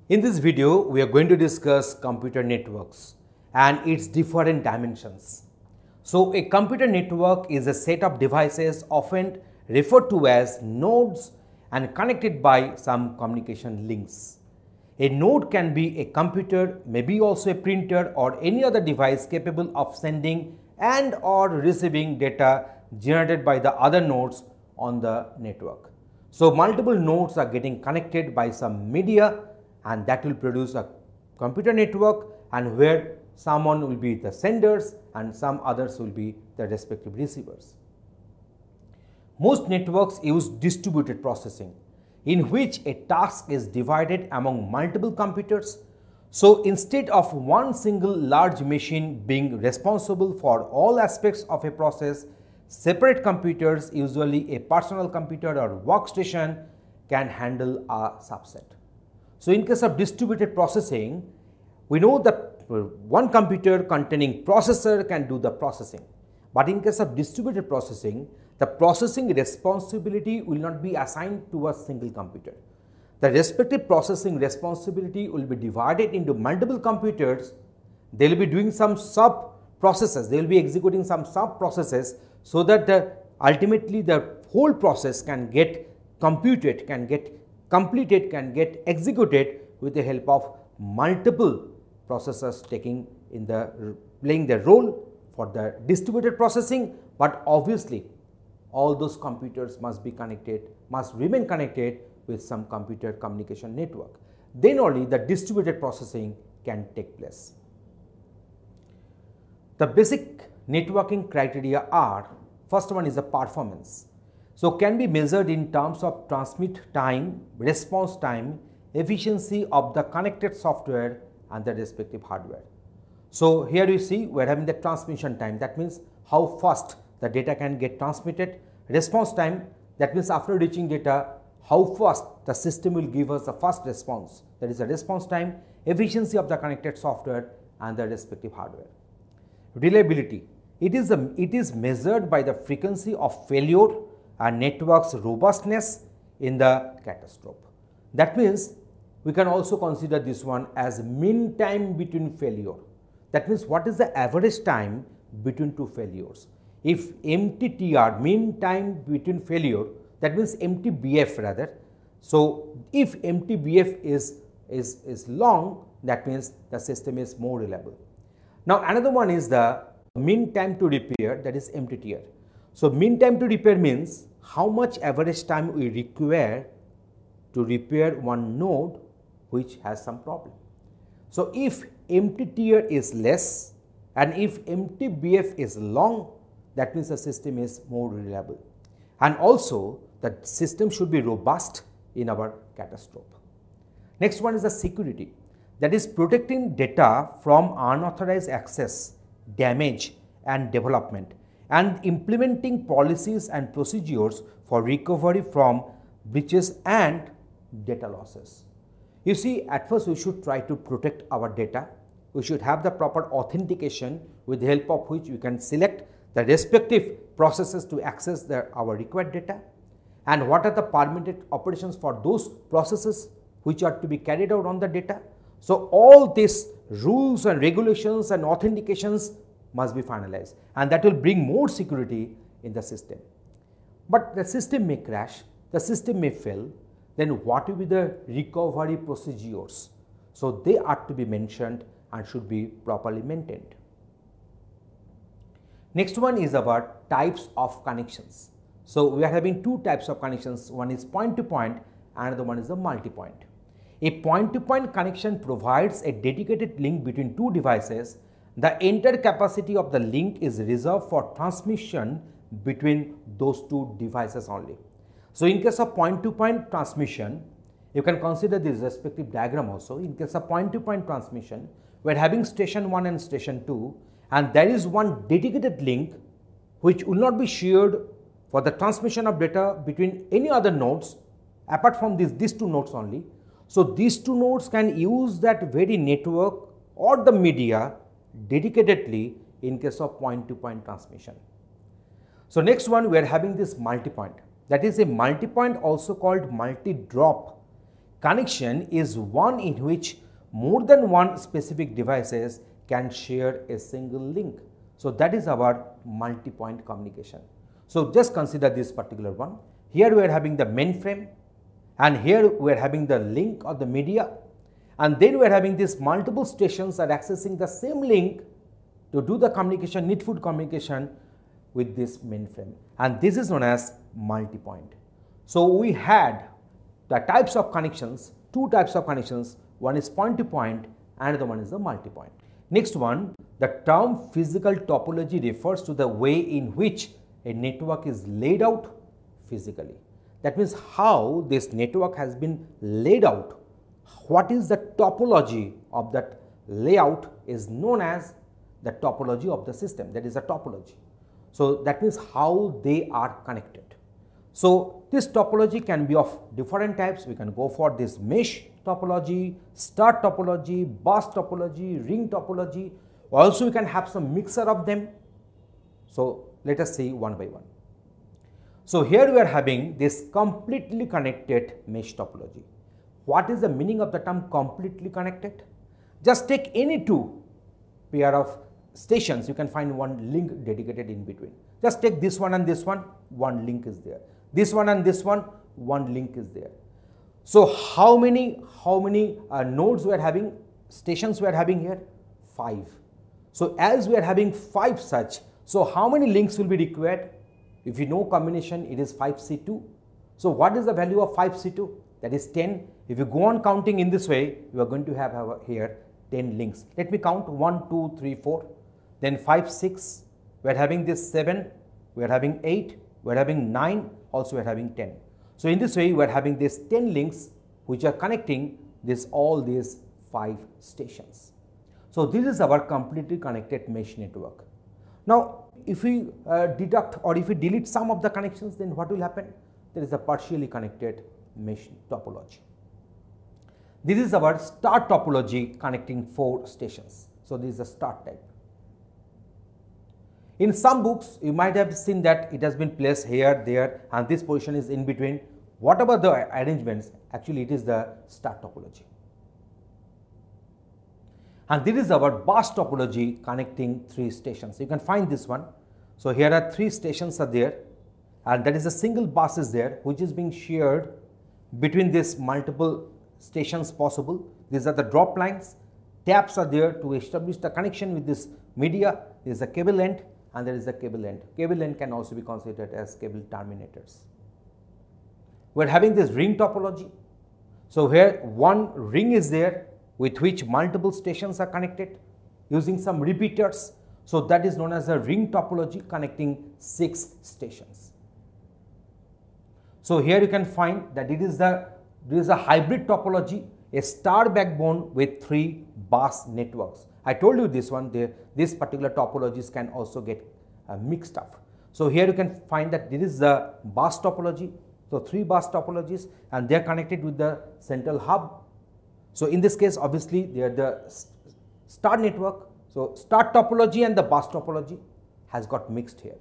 In this video, we are going to discuss computer networks and its different dimensions. So, a computer network is a set of devices often referred to as nodes and connected by some communication links. A node can be a computer, maybe also a printer or any other device capable of sending and or receiving data generated by the other nodes on the network. So, multiple nodes are getting connected by some media, and that will produce a computer network, and where someone will be the senders and some others will be the respective receivers. Most networks use distributed processing, in which a task is divided among multiple computers. So, instead of one single large machine being responsible for all aspects of a process, separate computers, usually a personal computer or workstation, can handle a subset. So, in case of distributed processing, we know that one computer containing processor can do the processing, but in case of distributed processing, the processing responsibility will not be assigned to a single computer. The respective processing responsibility will be divided into multiple computers. They will be doing some sub processes, they will be executing some sub processes, so that ultimately the whole process can get computed, can get completed, can get executed with the help of multiple processors playing the role for the distributed processing. But obviously, all those computers must remain connected with some computer communication network. Then only the distributed processing can take place. The basic networking criteria are: first one is the performance. So, can be measured in terms of transmit time, response time, efficiency of the connected software and the respective hardware. So, here you see we are having the transmission time, that means how fast the data can get transmitted. Response time, that means after reaching data, how fast the system will give us the first response, that is the response time. Efficiency of the connected software and the respective hardware. Reliability, it is measured by the frequency of failure and network's robustness in the catastrophe. That means we can also consider this one as mean time between failure. That means what is the average time between two failures. If MTTR, mean time between failure, that means MTBF rather. So, if MTBF is long, that means the system is more reliable. Now, another one is the mean time to repair, that is MTTR. So, mean time to repair means how much average time we require to repair one node which has some problem. So, if MTTR is less and if MTBF is long, that means the system is more reliable, and also the system should be robust in our catastrophe. Next one is the security, that is protecting data from unauthorized access, damage and development, and implementing policies and procedures for recovery from breaches and data losses. You see, at first we should try to protect our data. We should have the proper authentication, with the help of which we can select the respective processes to access our required data, and what are the permitted operations for those processes which are to be carried out on the data. So, all these rules and regulations and authentications must be finalized, and that will bring more security in the system. But the system may crash, the system may fail, then what will be the recovery procedures? So, they are to be mentioned and should be properly maintained. Next one is about types of connections. So, we are having two types of connections, one is point to point, another one is the multi-point. A point to point connection provides a dedicated link between two devices. The entire capacity of the link is reserved for transmission between those two devices only. So, in case of point to point transmission, you can consider this respective diagram also. In case of point to point transmission, we are having station 1 and station 2, and there is one dedicated link which will not be shared for the transmission of data between any other nodes apart from these two nodes only. So, these two nodes can use that very network or the media dedicatedly in case of point to point transmission. So, next one we are having this multi-point, that is a multi-point also called multi-drop connection is one in which more than one specific devices can share a single link. So that is our multi-point communication. So just consider this particular one. Here we are having the mainframe, and here we are having the link or the media, and then we are having these multiple stations are accessing the same link to do the communication, needful communication with this mainframe, and this is known as multi-point. So we had the types of connections, two types of connections, one is point to point, another one is the multi-point. Next one, the term physical topology refers to the way in which a network is laid out physically. That means how this network has been laid out. What is the topology of that layout is known as the topology of the system, that is a topology. So that means how they are connected. So this topology can be of different types. We can go for this mesh topology, star topology, bus topology, ring topology. Also we can have some mixer of them. So let us see one by one. So here we are having this completely connected mesh topology. What is the meaning of the term completely connected? Just take any two pair of stations, you can find one link dedicated in between. Just take this one and this one link is there. This one and this one link is there. So how many nodes we are having, stations we are having here? 5. So as we are having 5 such, so how many links will be required? If you know combination, it is 5C2. So what is the value of 5C2? That is 10. If you go on counting in this way, you are going to have here 10 links. Let me count 1, 2, 3, 4, then 5, 6. We are having this 7, we are having 8, we are having 9, also we are having 10. So in this way, we are having these 10 links which are connecting all these 5 stations. So this is our completely connected mesh network. Now if we deduct or if we delete some of the connections, then what will happen? There is a partially connected mesh topology. This is our star topology connecting 4 stations. So this is a star type. In some books, you might have seen that it has been placed here, there, and this position is in between. Whatever the arrangements, actually it is the star topology. And this is our bus topology connecting 3 stations. You can find this one. So here are 3 stations are there, and that is a single bus is there which is being shared between these multiple stations possible. These are the drop lines. Taps are there to establish the connection with this media. There is a cable end and there is a cable end. Cable end can also be considered as cable terminators. We are having this ring topology. So here one ring is there with which multiple stations are connected using some repeaters. So that is known as a ring topology connecting 6 stations. So here you can find that it is a hybrid topology, a star backbone with 3 bus networks. I told you this one, this particular topologies can also get mixed up. So here you can find that this is the bus topology. So 3 bus topologies, and they are connected with the central hub. So in this case, obviously they are the star network. So star topology and the bus topology has got mixed here.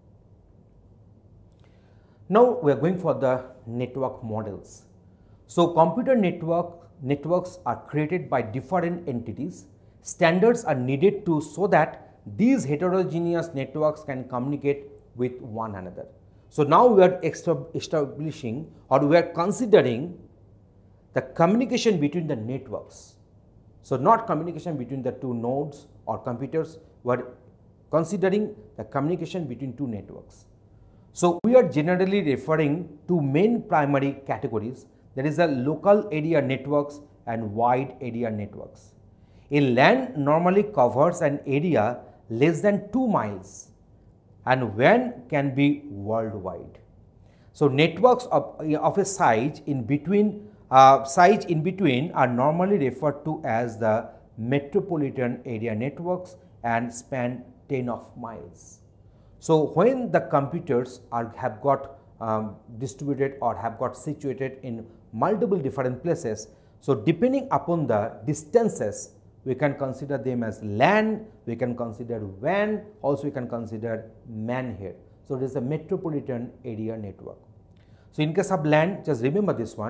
Now we are going for the network models. So computer networks are created by different entities. Standards are needed so that these heterogeneous networks can communicate with one another. So now we are establishing, or we are considering the communication between the networks. So not communication between the 2 nodes or computers, we are considering the communication between 2 networks. So we are generally referring to main primary categories, that is the local area networks and wide area networks. A LAN normally covers an area less than 2 miles and WAN can be worldwide. So networks of a size in between are normally referred to as the metropolitan area networks and span 10 of miles. So when the computers have got distributed or have got situated in multiple different places, so depending upon the distances, we can consider them as LAN, we can consider WAN, also we can consider MAN here. So it is a metropolitan area network. So in case of LAN, just remember this one.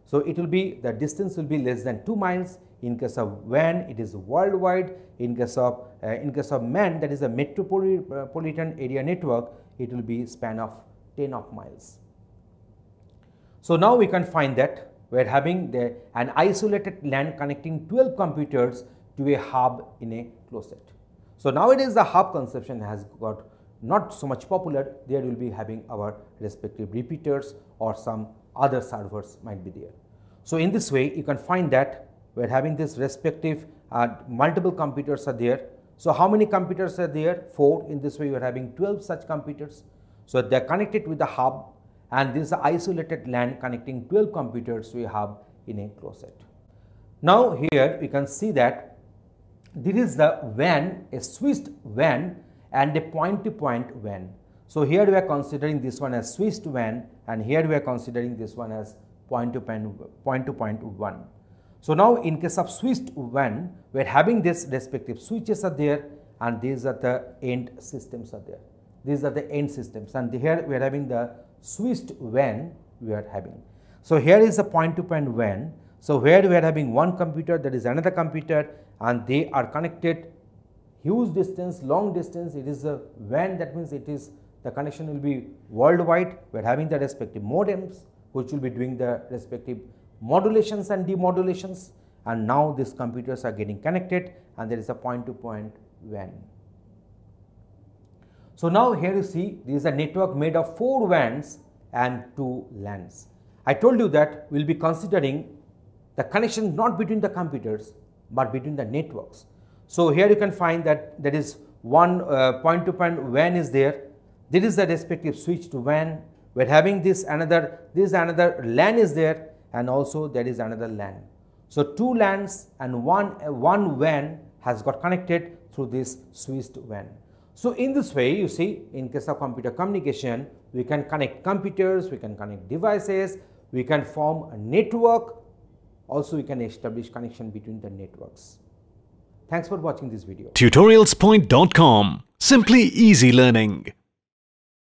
So it will be, the distance will be less than 2 miles. In case of WAN, it is worldwide. In case of MAN, that is a metropolitan area network, it will be span of 10 of miles. So now we can find that we are having an isolated LAN connecting 12 computers to a hub in a closet. So nowadays the hub conception has got not so much popular. There will be having our respective repeaters or some other servers might be there. So in this way you can find that we are having this respective multiple computers are there. So how many computers are there? 4. In this way you are having 12 such computers. So they are connected with the hub, and this is an isolated LAN connecting 12 computers to a hub in a closet. Now here we can see that this is the WAN, a switched WAN and a point-to-point WAN. So here we are considering this one as switched WAN, and here we are considering this one as point-to-point WAN. So now in case of switched WAN, we are having this respective switches are there, and these are the end systems are there. These are the end systems, and here we are having the switched WAN we are having. So here is a point-to-point WAN. So where we are having one computer, that is another computer, and they are connected huge distance, long distance. It is a WAN, that means it is the connection will be worldwide. We are having the respective modems which will be doing the respective modulations and demodulations, and now these computers are getting connected, and there is a point-to-point WAN. So now here you see this is a network made of 4 WANs and 2 LANs. I told you that we will be considering the connection not between the computers but between the networks. So here you can find that there is one point-to-point WAN is there. This is the respective switch to WAN. We are having this another LAN is there, and also there is another LAN. So 2 LANs and one WAN has got connected through this switched WAN. So in this way you see, in case of computer communication, we can connect computers, we can connect devices, we can form a network, also we can establish connection between the networks. Thanks for watching this video. Tutorialspoint.com. Simply easy learning.